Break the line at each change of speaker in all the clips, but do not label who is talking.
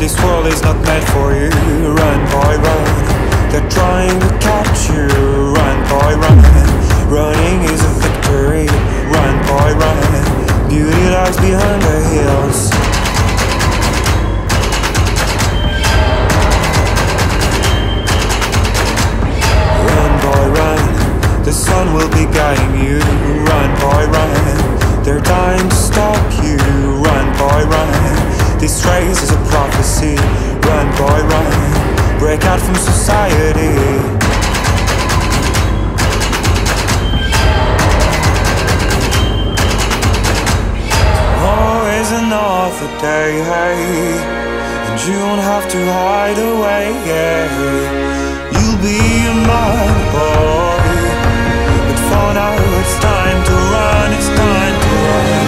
This world is not meant for you. Run, boy, run. They're trying to catch you. Run, boy, run. Running is a victory. Run, boy, run. Beauty lies behind the hills. Run, boy, run. The sun will be guiding you. Run, boy, run. They're dying to stop you. Run, boy, run. This race is a prophecy. Run, boy, run. Break out from society. Always another day, hey, and you won't have to hide away, yeah. You'll be a man, boy, but for now it's time to run, it's time to run.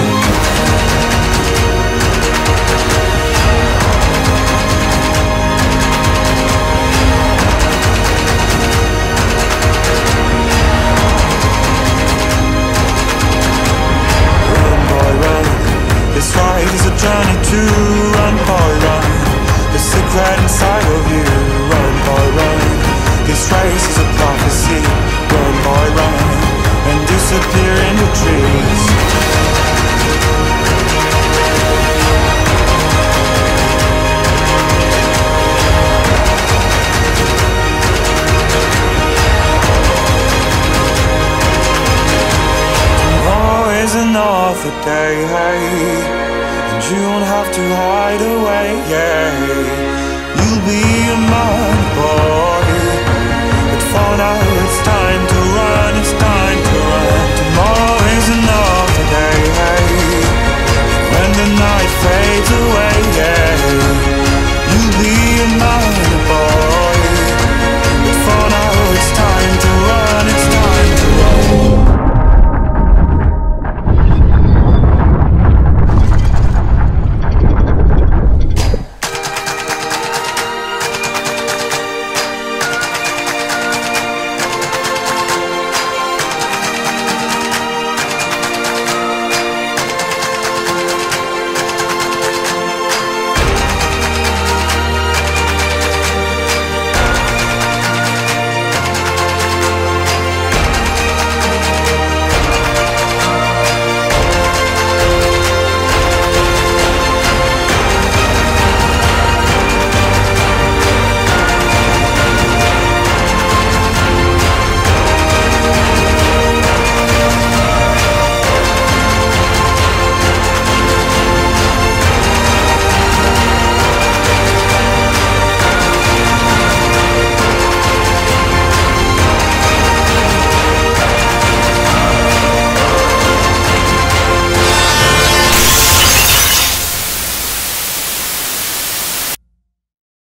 This ride is a journey to run, boy, run. The secret inside of you. Run, boy, run. This race is a prophecy. Run, boy, run. And disappear in the trees. Tomorrow is another day, hey, and you won't have to hide away, yeah.